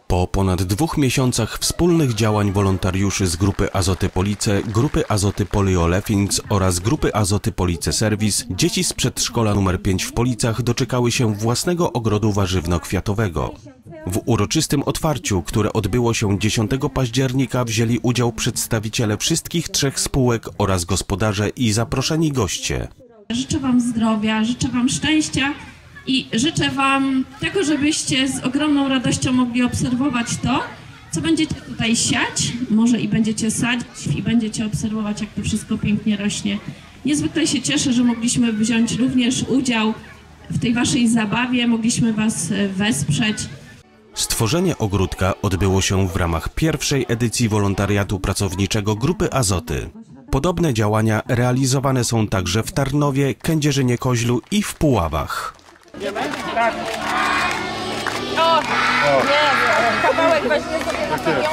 Po ponad 2 miesiącach wspólnych działań wolontariuszy z Grupy Azoty Police, Grupy Azoty Polyolefins oraz Grupy Azoty Police Service, dzieci z przedszkola nr 5 w Policach doczekały się własnego ogrodu warzywno-kwiatowego. W uroczystym otwarciu, które odbyło się 10 października, wzięli udział przedstawiciele wszystkich 3 spółek oraz gospodarze i zaproszeni goście. Życzę Wam zdrowia, życzę Wam szczęścia i życzę Wam tego, żebyście z ogromną radością mogli obserwować to, co będziecie tutaj siać, może i będziecie sadzić i będziecie obserwować, jak to wszystko pięknie rośnie. Niezwykle się cieszę, że mogliśmy wziąć również udział w tej Waszej zabawie, mogliśmy Was wesprzeć. Stworzenie ogródka odbyło się w ramach pierwszej edycji wolontariatu pracowniczego Grupy Azoty. Podobne działania realizowane są także w Tarnowie, Kędzierzynie-Koźlu i w Puławach. Tak. O, nie, kawałek weźmie sobie na pamiątkę.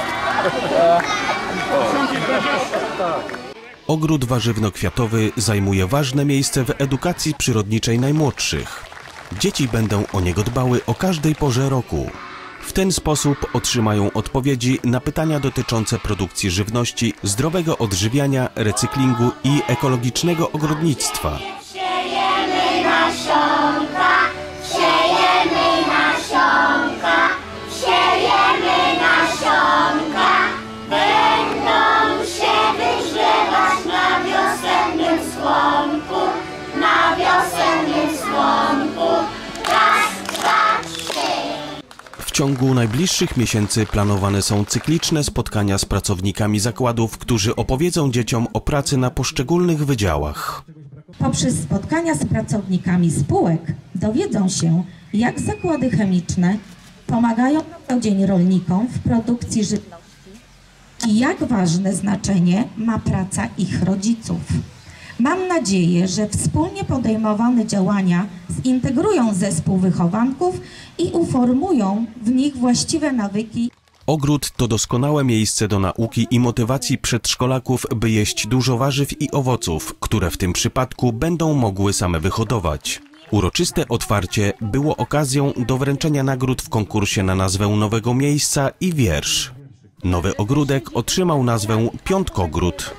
Ogród warzywno-kwiatowy zajmuje ważne miejsce w edukacji przyrodniczej najmłodszych. Dzieci będą o niego dbały o każdej porze roku. W ten sposób otrzymają odpowiedzi na pytania dotyczące produkcji żywności, zdrowego odżywiania, recyklingu i ekologicznego ogrodnictwa. Siejemy nasionka, siejemy nasionka, siejemy nasionka, będą się wygrzewać na wiosennym słonku, na wiosennym słonku. Raz, dwa, trzy. W ciągu najbliższych miesięcy planowane są cykliczne spotkania z pracownikami zakładów, którzy opowiedzą dzieciom o pracy na poszczególnych wydziałach. Poprzez spotkania z pracownikami spółek dowiedzą się, jak zakłady chemiczne pomagają na co dzień rolnikom w produkcji żywności i jak ważne znaczenie ma praca ich rodziców. Mam nadzieję, że wspólnie podejmowane działania zintegrują zespół wychowanków i uformują w nich właściwe nawyki. Ogród to doskonałe miejsce do nauki i motywacji przedszkolaków, by jeść dużo warzyw i owoców, które w tym przypadku będą mogły same wyhodować. Uroczyste otwarcie było okazją do wręczenia nagród w konkursie na nazwę nowego miejsca i wiersz. Nowy ogródek otrzymał nazwę Piątkogród.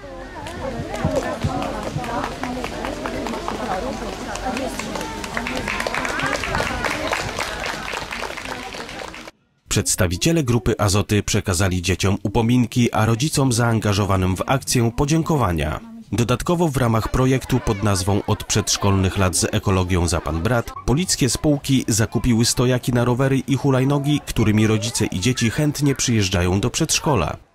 Przedstawiciele Grupy Azoty przekazali dzieciom upominki, a rodzicom zaangażowanym w akcję podziękowania. Dodatkowo w ramach projektu pod nazwą Od przedszkolnych lat z ekologią za pan brat, polickie spółki zakupiły stojaki na rowery i hulajnogi, którymi rodzice i dzieci chętnie przyjeżdżają do przedszkola.